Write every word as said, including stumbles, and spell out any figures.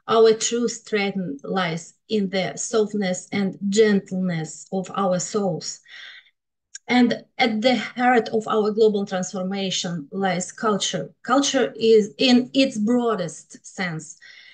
Our true strength lies in the softness and gentleness of our souls. And at the heart of our global transformation lies culture. Culture is, in its broadest sense,